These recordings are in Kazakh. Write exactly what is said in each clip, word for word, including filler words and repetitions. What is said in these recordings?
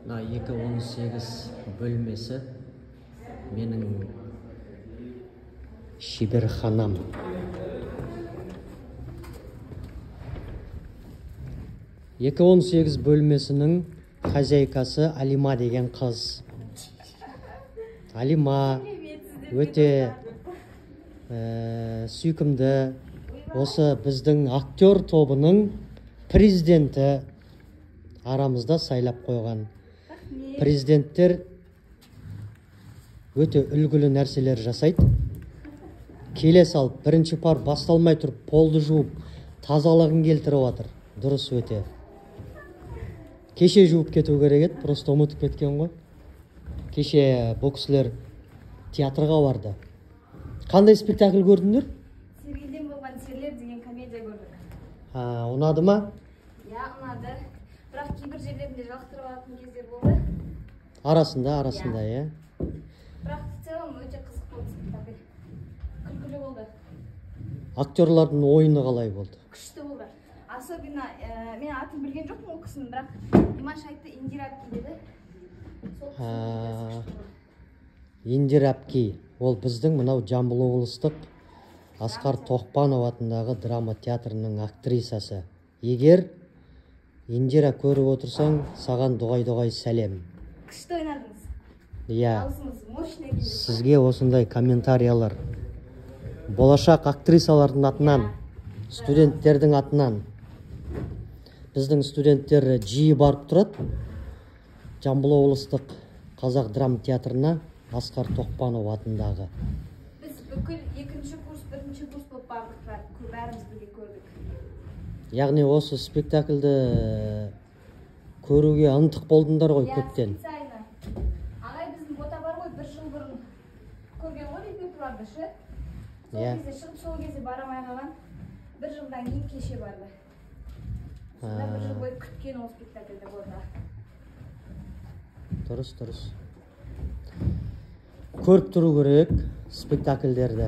мына екі он сегіз бөлмесі менің шеберханам. екі он сегіз бөлмесінің хозяйкасы Алима деген қыз. Алима өте ә, сүйкімді. Осы біздің актер тобының президенті, арамызда сайлап қойған. Президенттер өте үлгілі нәрселер жасайды. Келе салып, бірінші пар басталмай тұрып, полды жуып, тазалығын келтіріп отыр. Дұрыс өте. Кеше жуып кету керек еді, просто ұмытып кеткен ғой. Кеше бұл кісілер театрға барды. Қандай спектакль көрдіңдер? Сергейден болған серлер деген комедия көрдік. Ha, ұнады ма? Я, ұнады. Бірақ кейбір жерлерінде жалықтырып алатын кездер болды. Арасында, арасында, е. Бірақ в целом өте қызық болды спектакль. Күлкілі болды. Актерлардың ойыны қалай болды? Күшті болды. Особенно, ә, мен атын білген жоқпын ол кісінің, бірақ Имаш айтты, Индира әпке деді. Сол кісінің Индира әпке, ол біздің мынау Жамбыл облыстық Асқар Тоқпанов атындағы драма театрының актрисасы. Егер Индира көріп отырсаң, саған дұғай-дұғай сәлем. Күшті ойнадыңыз. Иә. Дауысыңыз мощный келді. Сізге осындай комментариялар. Болашақ актрисалардың атынан, студенттердің атынан. Біздің студенттер жиі барып тұрады. Жамбыл облыстық қазақ драма театрына Асқар Тоқпанов атындағы. Біз бүкіл екінші курс, бірінші курс болып бардық, бәріміз бірге көрдік. Яғни осы спектакльді көруге ынтық болдыңдар ғой көптен. Специально. Ағай біздің бота бар ғой, бір жыл бұрын көрген ғой репертуарды шы. Сол кезде шығып, сол кезде барамай қалған. Бір жылдан кейін кеше барды. Сонда бір жыл бойы күткен ол спектакльді болды. Дұрыс, дұрыс. Көріп тұру керек спектакльдерді.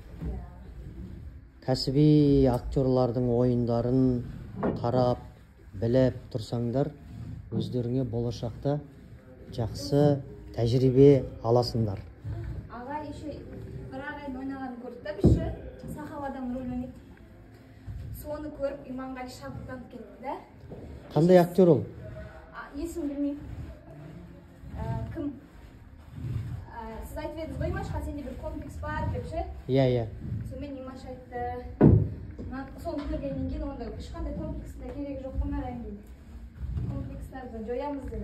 Кәсіби актерлардың ойындарын қарап, біліп тұрсаңдар, өздеріңе болашақта жақсы тәжірибе аласыңдар. Ағай еще бір ағайын ойнағанын көрдік та бізші, Сахавадан рөл ойнайды. Соны көріп, Иманғали шабыттанып кетті да. Қандай актер ол? Есім білмеймін. Кім? Сіз айтып едіңіз ғой, Имашқа, сенде бір комплекс бар деп ше? Иә, иә. Сонымен Имаш айтты. Соны көргеннен кейін онда ешқандай комплексінде керек жоқ қоймарайын дейді. Комплекстарды жоямыз деді.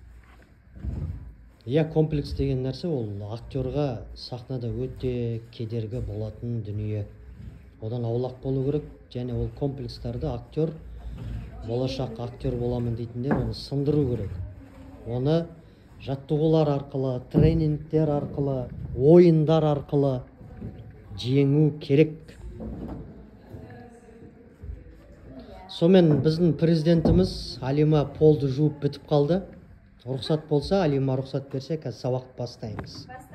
Иә, комплекс деген нәрсе ол актерға сахнада өте кедергі болатын дүние. Одан аулақ болу керек, және ол комплекстарды актер, болашақ актер боламын дейтіндер оны сындыру керек. Оны жаттығулар арқылы, тренингтер арқылы, ойындар арқылы жеңу керек. Сонымен біздің президентіміз Алима полды жуып бітіп қалды. Рұқсат болса, Алима рұқсат берсе, қазір сабақты бастаймыз.